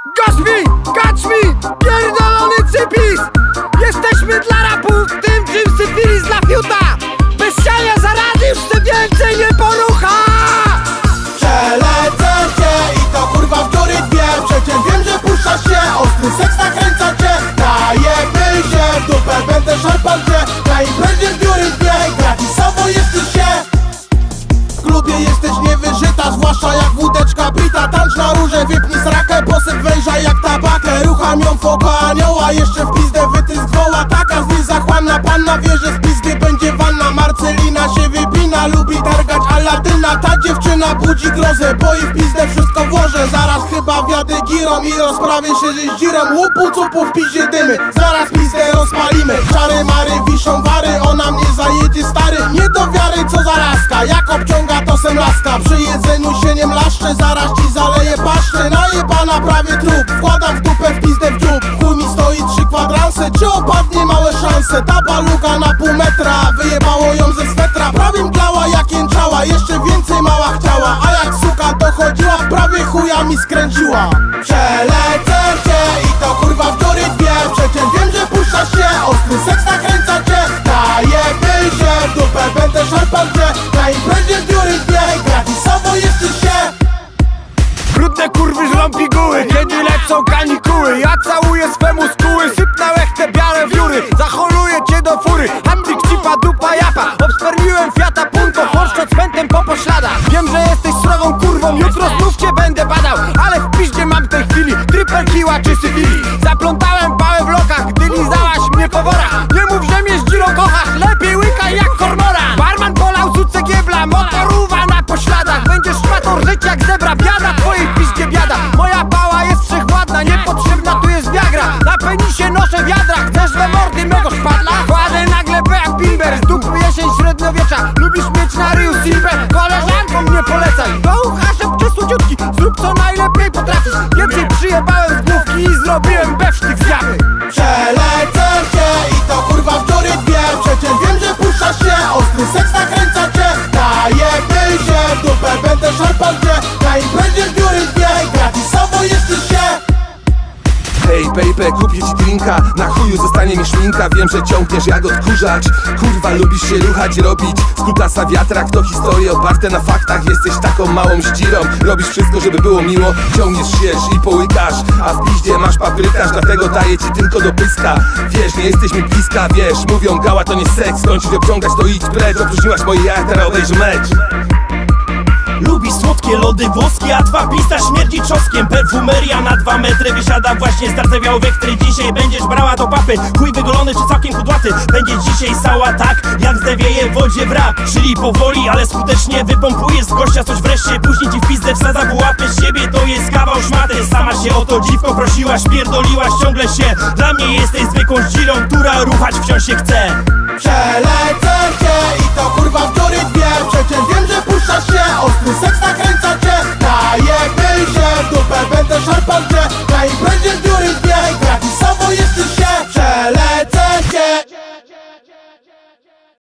Gość mi, kacz mi, pierdolony cypis. Jesteśmy dla rapu tym, czym syfilis dla fiuta. Bez siania zarady już się więcej nie porucha. Przelecę cię i to kurwa w dziury dwie. Przecież wiem, że puszczasz się, ostry seks nakręca cię. Najebmy się w dupę, będę szarpał cię. Na imprezie w dziury dwie, gratisowo jesteś się. W klubie jesteś niewyżyta, zwłaszcza jak wódeczka bita. Tańcz na róże, wypnij srakę, posyp węża jak tabakę. Rucham ją w oko anioła, jeszcze w pizdę wytrysk woła. Taka z niej zachłanna panna wie, że z pizdy będzie wanna. Marcelina się wypina, lubi targać Aladyna. Ta dziewczyna budzi grozę, bo i w pizdę wszystko włożę. Zaraz chyba wjadę girą i rozprawię się ze zdzirą. Łupu cupu w piździe dymy, zaraz pizdę rozpalimy. Czary mary wiszą wary, ona mnie zajedzie stary. Nie do wiary co zarazka, jak obciąga to sem laska. Przy jedzeniu się nie mlaszczę, zaraz ci zaleję paszczę. Najebana prawie trup, wkładam w dupę w pizdę w dziób. Chuj mi stoi 3 kwadranse, czy opadnie małe szanse. Ta baluga na pół metra, wyjebało ją ze swetra. Prawie mdlała jak jęczała, jeszcze więcej mała chciała. A jak suka dochodziła, prawie chuja mi skręciła. Przelecę cię i to kurwa w dziury dwie. Przecież wiem, że puszczasz się, ostry seks nakręca cię. Najebmy się w dupę, będę szarpał cię. Na imprezie w dziury dwie, gratisowo jesteś się. Brudne kurwy żrą piguły, kiedy lecą kanikuły. Ja całuję swe muskuły, sypnę łechtę białe wióry. Zacholuję cię do fury, ambik cipa dupa japa. Obspermiłem Fiata Punto, porszczot cmentem po pośladach. Wiem, że jesteś srogą kurwą, jutro znów cię będę badał. Ale w piździe mam w tej chwili triple kiła czy syfili. Zaplątałem pałę w lokach, gdy lizałaś mnie po worach. Nie mów, że mnie zdzirą kochasz, lepiej łykaj jak kormora. Barman polał cuce giebla, motoruwa na pośladach. Będziesz szmatą rżyć jak zebra, biada twojej piździe biada. Moja pała jest wszechładna, niepotrzebna tu jest wiagra. Na penisie noszę wiadra, chcesz we mordy mego szpadla? Kładę nagle B jak bimber, z dupy jesień średniowiecza. Lubisz mieć na ryju silver, koleżanką mnie polecaj. Do ucha szepcze słodziutki, zrób co najlepiej potrafisz. Więcej przyjebałem z główki i zrobiłem bewsztyk z japy. Przelecę cię i to kurwa w dziury dwie. Przecież wiem, że puszczasz się, ostry seks nakręca cię. Najebmy się w dupę, będę szarpał cię. Na imprezie w dziury dwie, gratisowo jesteś się. Hej baby, kupię ci drinka, na chuju zostanie mi szminka. Wiem, że ciągniesz jak odkurzacz, kurwa lubisz się ruchać, robić z kutasa wiatrak. To historie oparte na faktach, jesteś taką małą ździrą. Robisz wszystko, żeby było miło, ciągniesz się i połykasz. A w piździe masz paprykarz, dlatego daję ci tylko do pyska. Wiesz, nie jesteś mi bliska, wiesz, mówią gała to nie seks. Skończyć obciągać to idź precz, opróżniłaś moje jaja, teraz obejrzy mecz. Lubi słodkie lody włoskie, a twa pista śmierdzi czosnkiem. Perfumeria na 2 metry wysiada właśnie z zardzewiał wektry. Dzisiaj będziesz brała do papy, chuj wygolony czy całkiem kudłaty. Będzie dzisiaj sała tak, jak zdewieje w wodzie wrak. Czyli powoli, ale skutecznie wypompujesz z gościa coś wreszcie. Później ci w pizdę wsadza w łapę z siebie, to jest kawał szmaty. Sama się o to dziwko prosiłaś, pierdoliłaś ciągle się. Dla mnie jesteś zwykłą zdzirą, która ruchać wciąż się chce.